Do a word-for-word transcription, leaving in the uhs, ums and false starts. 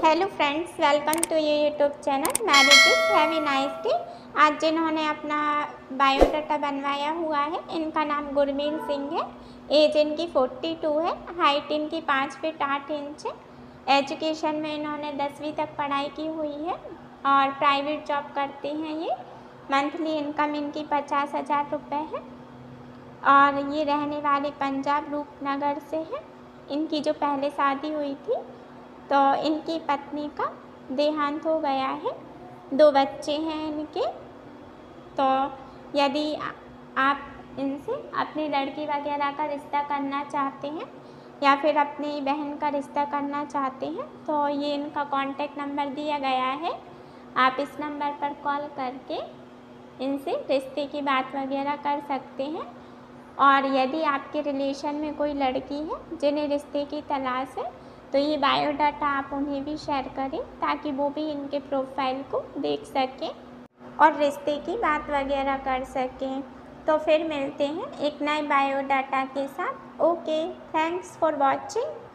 Hello friends, welcome to ये YouTube channel marriage have a nice day. आज जिन्होंने अपना बायोडाटा बनवाया हुआ है इनका नाम गुरमीत सिंह है। एज इनकी बयालीस है। हाइट इनकी पाँच फीट आठ इंच है। एजुकेशन में इन्होंने दसवीं तक पढ़ाई की हुई है और प्राइवेट जॉब करते हैं ये। मंथली इनकम इनकी पचास हज़ार रुपये है और ये रहने वाले पंजाब रूपनगर से है। इनकी जो पहले शादी हुई थी तो इनकी पत्नी का देहांत हो गया है। दो बच्चे हैं इनके। तो यदि आप इनसे अपनी लड़की वगैरह का रिश्ता करना चाहते हैं या फिर अपनी बहन का रिश्ता करना चाहते हैं तो ये इनका कॉन्टैक्ट नंबर दिया गया है। आप इस नंबर पर कॉल करके इनसे रिश्ते की बात वगैरह कर सकते हैं। और यदि आपके रिलेशन में कोई लड़की है जिन्हें रिश्ते की तलाश है तो ये बायोडाटा आप उन्हें भी शेयर करें ताकि वो भी इनके प्रोफाइल को देख सकें और रिश्ते की बात वगैरह कर सकें। तो फिर मिलते हैं एक नए बायोडाटा के साथ। Okay, thanks for watching.